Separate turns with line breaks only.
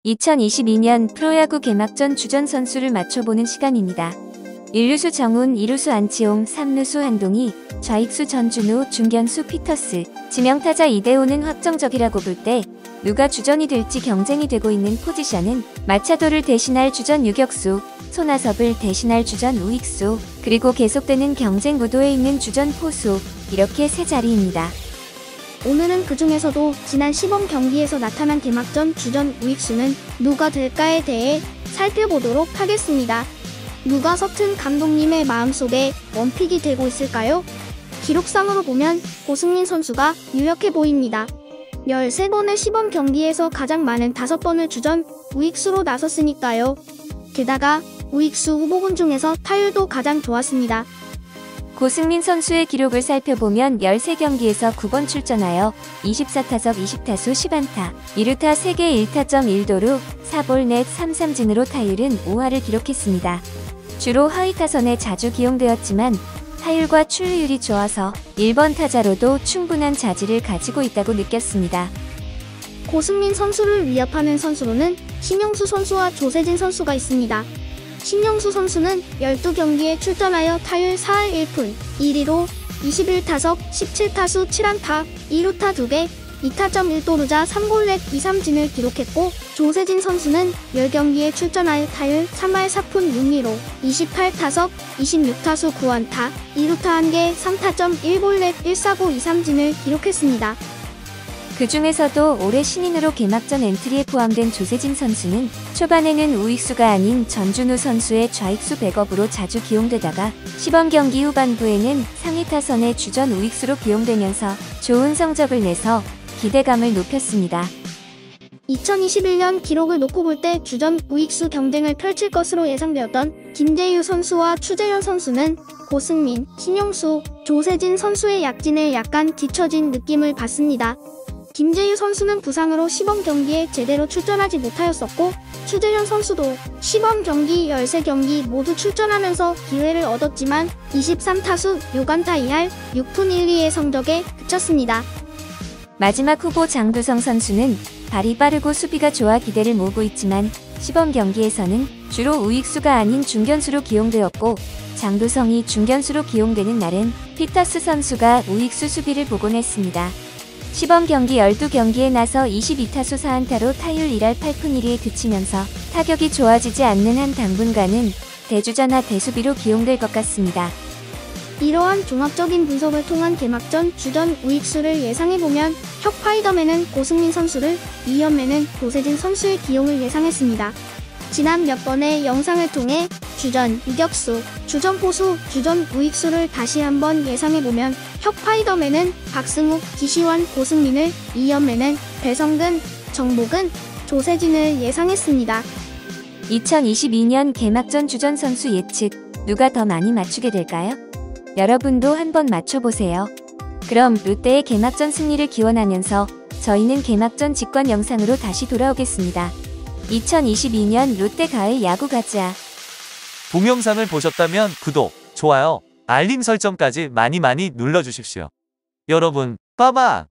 2022년 프로야구 개막전 주전 선수를 맞춰보는 시간입니다. 1루수 정훈, 2루수 안치홍, 3루수 한동희, 좌익수 전준우, 중견수 피터스, 지명타자 이대호는 확정적이라고 볼 때 누가 주전이 될지 경쟁이 되고 있는 포지션은 마차도를 대신할 주전 유격수, 손아섭을 대신할 주전 우익수, 그리고 계속되는 경쟁 구도에 있는 주전 포수, 이렇게 세 자리입니다.
오늘은 그 중에서도 지난 시범 경기에서 나타난 개막전 주전 우익수는 누가 될까에 대해 살펴보도록 하겠습니다. 누가 서튼 감독님의 마음속에 원픽이 되고 있을까요? 기록상으로 보면 고승민 선수가 유력해 보입니다. 13번의 시범 경기에서 가장 많은 5번을 주전 우익수로 나섰으니까요. 게다가 우익수 후보군 중에서 타율도 가장 좋았습니다.
고승민 선수의 기록을 살펴보면 13경기에서 9번 출전하여 24타석 20타수 10안타, 2루타 3개 1타점 1도루, 4볼 넷 3삼진으로 타율은 5할을 기록했습니다. 주로 하위 타선에 자주 기용되었지만 타율과 출루율이 좋아서 1번 타자로도 충분한 자질을 가지고 있다고 느꼈습니다.
고승민 선수를 위협하는 선수로는 신영수 선수와 조세진 선수가 있습니다. 신영수 선수는 12경기에 출전하여 타율 4할 1푼, 1위로 21타석 17타수 7안타, 2루타 2개, 2타점 1도루자 3골넷 2삼진을 기록했고, 조세진 선수는 10경기에 출전하여 타율 3할 4푼 6리로 28타석 26타수 9안타, 2루타 1개, 3타점 1골넷 1사구 2삼진을 기록했습니다.
그 중에서도 올해 신인으로 개막전 엔트리에 포함된 조세진 선수는 초반에는 우익수가 아닌 전준우 선수의 좌익수 백업으로 자주 기용되다가 시범 경기 후반부에는 상위 타선의 주전 우익수로 기용되면서 좋은 성적을 내서 기대감을 높였습니다.
2021년 기록을 놓고 볼 때 주전 우익수 경쟁을 펼칠 것으로 예상되었던 김재유 선수와 추재현 선수는 고승민, 신용수, 조세진 선수의 약진에 약간 뒤처진 느낌을 받습니다. 김재유 선수는 부상으로 시범 경기에 제대로 출전하지 못하였었고, 추재현 선수도 시범 경기 13경기 모두 출전하면서 기회를 얻었지만 23타수 6안타 2할 6푼 1리의 성적에 그쳤습니다.
마지막 후보 장두성 선수는 발이 빠르고 수비가 좋아 기대를 모으고 있지만 시범 경기에서는 주로 우익수가 아닌 중견수로 기용되었고, 장두성이 중견수로 기용되는 날은 피터스 선수가 우익수 수비를 복원했습니다. 시범 경기 12경기에 나서 22타수 4안타로 타율 1할 8푼 1리에 그치면서 타격이 좋아지지 않는 한 당분간은 대주자나 대수비로 기용될 것 같습니다.
이러한 종합적인 분석을 통한 개막전 주전 우익수를 예상해보면 혁파이더맨은 고승민 선수를, 2연매는 조세진 선수의 기용을 예상했습니다. 지난 몇 번의 영상을 통해 주전 유격수, 주전 포수, 주전 우익수를 다시 한번 예상해보면 혁파이더맨은 박승욱, 기시환, 고승민을, 2연매는 배성근, 정복은, 조세진을 예상했습니다.
2022년 개막전 주전 선수 예측 누가 더 많이 맞추게 될까요? 여러분도 한번 맞춰보세요. 그럼 롯데의 개막전 승리를 기원하면서 저희는 개막전 직관 영상으로 다시 돌아오겠습니다. 2022년 롯데 가을 야구 가자.
동영상을 보셨다면 구독, 좋아요, 알림 설정까지 많이 눌러주십시오. 여러분, 빠바!